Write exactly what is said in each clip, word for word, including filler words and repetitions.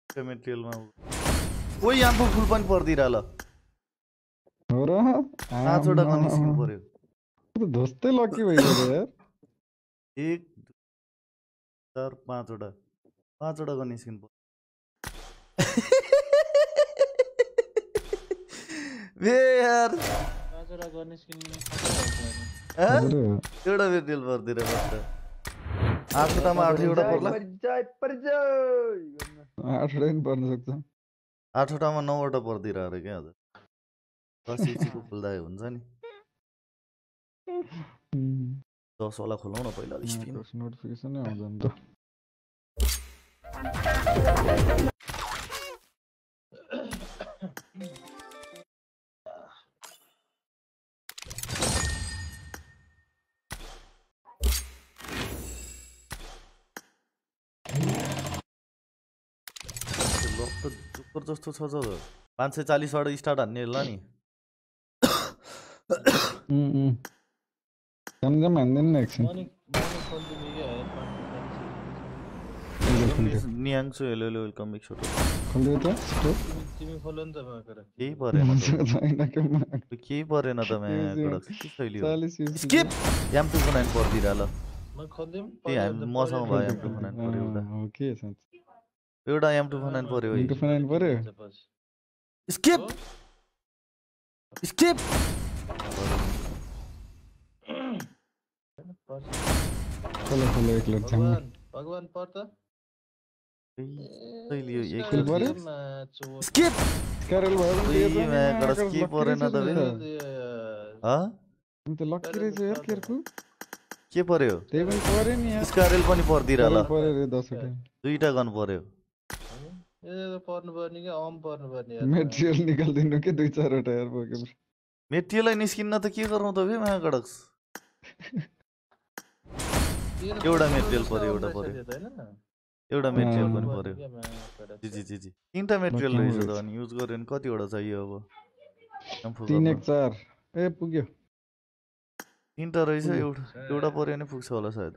मेटेरियलमा ओ यहाँ फुल पनि पर्दिरा ल हो र पाँचवटा गन निस्किनु पर्यो त धोस्तै लकी भइगयो त यार एक चार पाँचवटा पाँचवटा गन निस्किनु पर्यो बे यार पाँचवटा गन निस्किनु एउटा मेटेरियल पर्दिरा मात्र आठवटामा आठवटा पर्ला आठवटा पनि पर्न सक्छ आठवटामा नौवटा पर्दिरा अरे क्या आज दस इन्चीको खुल्दा हुन्छ नि दस वाला खोलौँ न पहिला नोटिफिकेसन नै आउँदैन त जुकर जस्तो छ त पाँच सय चालिसबाट स्टार्ट हान्ने ल नि कम कम हान्दैन नि एकछिन नियाङ्सु हेलो हेलो वेलकम ब्याक छोटो खोल्दै त तिमी खोल्यो नि त केही परेन केही परेन त skip M two four nine पर्दिरा ल मसँग भयो एम टू फोर नाइन पर्यो एउटा एउटा एम टू फोर नाइन पर्यो एम टू फोर नाइन पर्यो स्किप स्किप खोलो खोलो एक लट छाम भगवान पर्छ लियो एक पर्यो स्किप स्कारल भयो भने यो मा कडा स्किप परेन त बे ह तिमी त लकी रहेछ यार केरको के पर्यो त्यही पनि पर्यो नि यार स्कारल पनि पर्दिरा ल पर्यो रे दस वटा दुईटा गन पर्यो ए पर्नु पर्ने कि अम पर्नु पर्ने यार मेटेरियल निकाल्दिनु के दुई चार वटा यार बोके मेटेरियल निस्किन्न त के गरौँ त बे मा कडक एउटा मेटेरियल पर्यो एउटा पर्यो एउटा मेटेरियल पनि पर्यो जी जी जी जी तीनटा मेटेरियल रहेछ त अनि युज गर्यो भने कतिवटा चाहियो अब तीन एक चार ए पुग्यो तीनटा रहेछ एउटा एउटा पर्यो भने पुग्छ होला सायद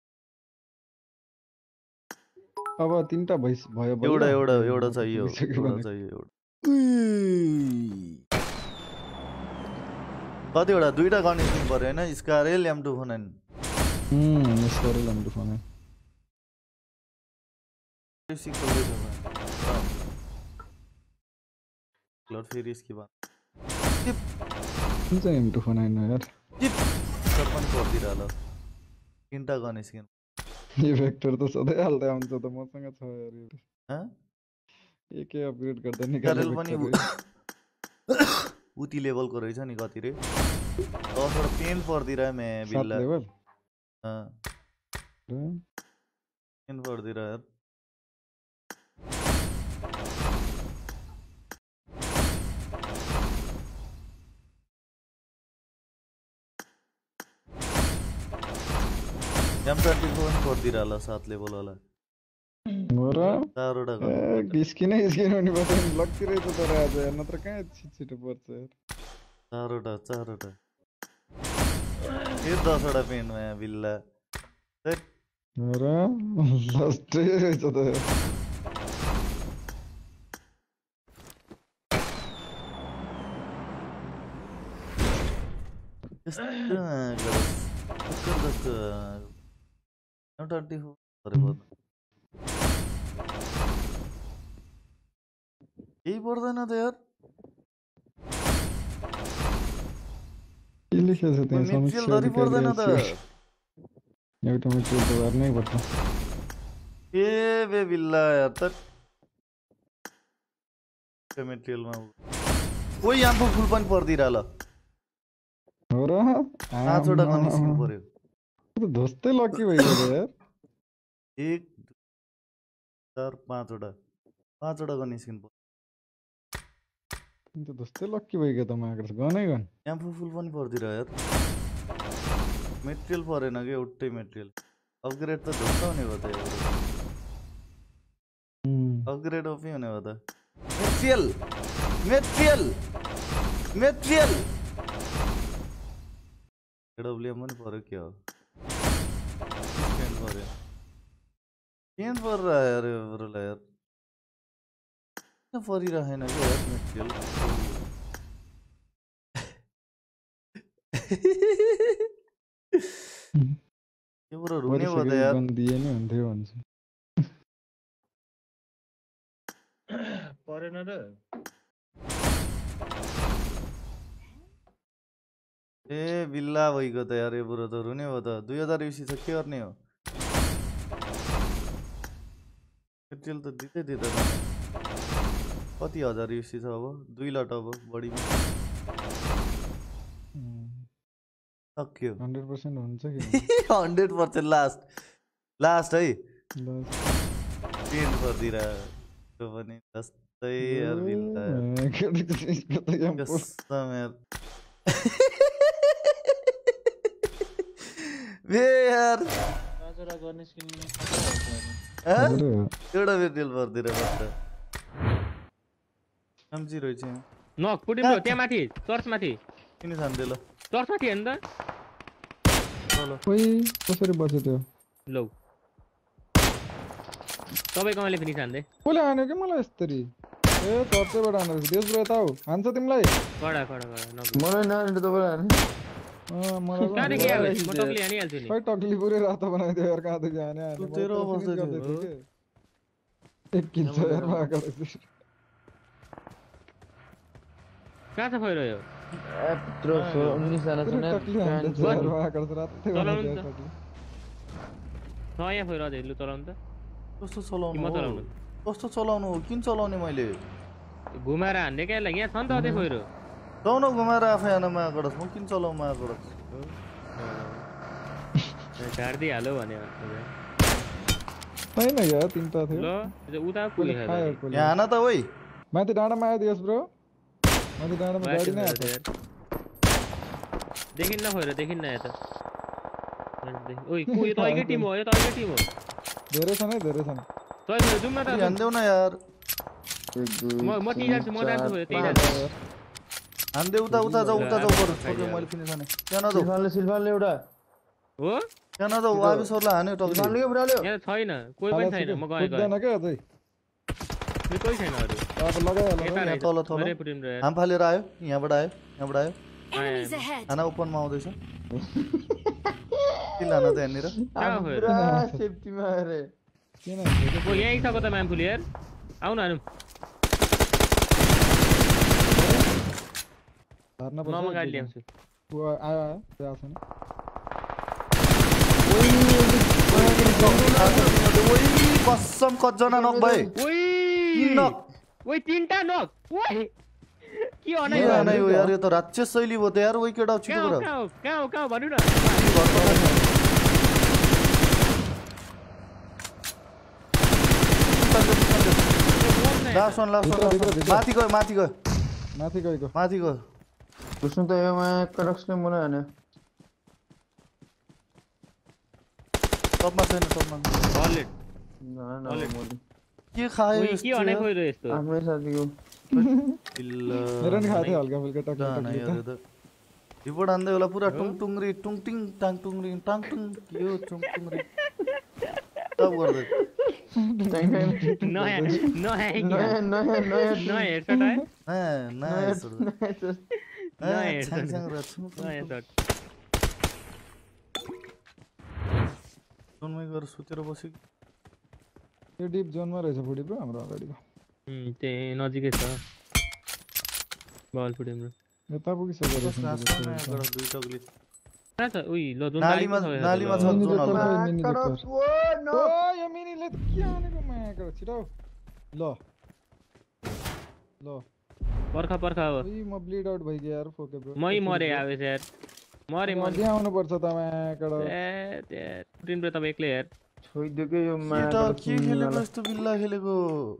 अब तीनटा भइस भयो एउटा एउटा एउटा चाहियो एउटा चाहियो एउटा कतिवटा दुईटा गन निस्किनु पर्यो हैन SCAR L M two four nine hmm SCAR L M two four nine cloud फेरि इसके बाद कुन चाहिँ एम टू फोर नाइन हो यार सब पनि पर्दिरा ल तीनटा गन निस्किनु यो भेक्टर त सधैँ हाल्दै आउँछ त मसँग छ यार यो ह एकै अपग्रेड गर्दा निकालेको पनि उति लेभलको रहेछ नि कति रे दसवटा पेन पर्दिरा मे बिल्ला लेभल अ पेन पर्दिरा यार एम ट्वेंटी फोर पर्दिरा ल सात लेभल वाला मोरा चारवटा गन गिस्किनै गिस्किनु नि बता लक्की रहेछ तर आज नत्र कहाँ छिटो पर्छ यार चारवटा चारवटा यो दसवटा पेन मा बिल्ला मोरा लास्ट रहेछ त एम ट्वेंटी फोर अरे बहुत यही पर्दैन त यार के लेखेछ त्यहाँ मेटेरियल धरि पर्दैन त एउटा मेटेरियल त गर्नै पर्छ ए बे बिल्ला यार त मेटेरियलमा ओ यहाँ फुल पनि पर्दिरा ल हो र पाँचवटा गन निस्किनु पर्यो त धोस्तै लकी भइगयो यार एक चार पाँचवटा पाँचवटा गन निस्किनु पर्यो त धोस्तै लकी भइगयो त माग्छ गनै गन यहाँ फुल पनि पर्दिरा यार मेटेरियल परेन कि एउटै मेटेरियल अपग्रेड त धोस्ता हुने भयो त अपग्रेड ओपी हुने भयो त मेटेरियल मेटेरियल मेटेरियल एडब्ल्यूएम पनि पर्यो के हो पेन पर्यो पेन पर्छ यार यार किन परिरहेन के यार मेटेरियल यो पुरो रुने भयो त यार गन दिए नि हुन्थ्यो भन्छ परेन र ए बिल्ला भइगयो त यार यो पुरो त रुने भयो त दुई हजार युसी छ के गर्ने हो मेटेरियल त दिँदै दिँदैन कति हजार युसी छ अब दुई लट अब बढी सक्यो हन्ड्रेड पर्सेन्ट हुन्छ कि हन्ड्रेड पर्सेन्ट लास्ट लास्ट है टेन गरिदिएर त्यो पनि जस्तै यार बिल्ला कसम यार बे यार राजरा गर्ने स्किन एउटा मेटेरियल पर्दिएर बस्छ एमजी रहेछ नक पुटिम लो त्यहाँ माथि चर्च माथि किन छान्दै ल चर्च माथि हेर्नु त ओइ कसरी बस्यो त्यो लौ तपाईँ कमाले फिनिस हान्दै कसले हान्यो कि मलाई यसरी ए चर्चबाट हानेर देश ब्रो यता हो हान्छ तिमीलाई कडा कडा कडा नक मलाई नानी तपाईले हाने अ मलाई कहाँ के आयो म टक्ली हानिहाल्छु नि खै टक्ली पुरै रातो बनाइदियो यार कहाँ देखि हाने हाने तेरो अवस्था थियो एक किन्छ यार माका कहाँ छ फैरो यो एप्रो सो उन्नीस जना छ न नयाँ फैरो दे लु चलाउनु त कस्तो चलाउनु कस्तो चलाउनु हो किन चलाउने मैले घुमाएर हान्ने क्या लागि यहाँ छ नि त अझै फैरो जाऊ न घुमाएर आफै आन माया गडस म किन चलाउ माया गडस झार्दी हाल्यो भने हैन यार तीनटा थियो ल त्यो उता पुग्यो यहाँ आन त ओइ माथि डाँडामा आयो दियोस् ब्रो माथि डाँडामा गाडी नै आयो देखिन न फैरो देखिन न यता ओइ को यो त अइकै टिम हो यो त अइकै टिम हो धेरै छन् है धेरै छन् तै फैरो जुम न त हान्देऊ न यार म म ती जान्छु म जान्छु फैरो त्यही जान्छु हान्दै उता उता जाऊ उता जाऊ बरु छोड्यो मैले फिनिस हाने त्यहाँ नजाऊ सिल्भानले सिल्भानले एउटा हो त्यहाँ नजाऊ वाबी सरलाई हान्यो टक्ली सिल्भानले के बुढाले यहाँ छैन कोही पनि छैन म गए गए छैन के अझै यो कोही छैन अरु अब लगाइहाल यहाँ तल तल हाम फालेर आयो यहाँबाट आयो यहाँबाट आयो खाना ओपनमा आउँदैछ किन लान त यहाँनिर पुरा सेफ्टीमा अरे किन ओ यही छ कता म्याम फुली यार आउ न हानु हार्न म म गाडी ल्याउँछु आयो आयो त्यहाँ छैन ओइ कसम कजना नक भए ओइ नक ओइ तीनटा नक ओइ के अनै के अनै हो यार यो त राक्षस शैली भयो त यार ओइ केटा छिटो गर कहाँ हो कहाँ हो कहाँ भन्नु न लास्ट वन लास्ट वन माथि गयो माथि गयो माथि गएको माथि गयो उसनु त योमा करेक्सन मुना हैन टपमा छैन टपमा हलेट न न मोदी के खायो ओइ के अनै खोइरो यस्तो आफ्नै साथीको इल्ला मेरो नि खाथे हल्का फुल्का टक ना यार यो त रिपोर्ट आन्दै होला पुरा टुङ टुङरी टुङ टिङ टाङ टुङरी टाङ टुङ यो टुङ टुङरी सब गर्दै टाइम टाइम नयाँ नयाँ नयाँ नयाँ नयाँ नयाँ हेडसट आयो नयाँ नयाँ नयाँ छ्याङ छ्याङ र छु नयाँ शट जोनमै गएर सुतेर बस्यो यो डिप जोनमा रहेछ फुडी ब्रो हाम्रो अगाडिको उम् त्यही नजिकै छ बल फुट्यो हाम्रो यता पुगिसक्यो रहेछ दुई टक्ली कहाँ छ उइ ल जोन नालीमा नालीमा छ जोन हल्का ओ नो ओ यो मिनीले त के हानेको मायाको छिटो ल ल पर्खा पर्खा हो ओइ म ब्लिड आउट भइगयो यार फोके ब्रो मै मरे आवेछ यार मरे म मध्य आउनु पर्छ त मायाको ए ते टिम रे तपाईँ एक्लै यार छोइदियो के यो मा केटा के खेलेको यस्तो बिल्ला खेलेको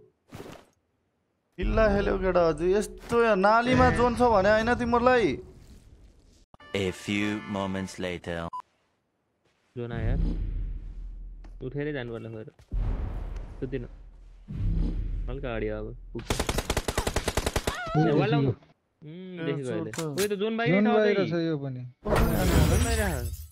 बिल्ला खेलेको केटा हजुर यस्तो यहाँ नालीमा जोन छ भने हैन तिमीहरुलाई A few moments later. Zone आयो यार उठेरै जानु पर्ला फेरि सुतिन हल्का गाडी अब पुग्छ ए वाला उम् देखि गयो अहिले उयो त जोन बाहिर छ जोन बाहिर छ यो पनि जोन बाहिर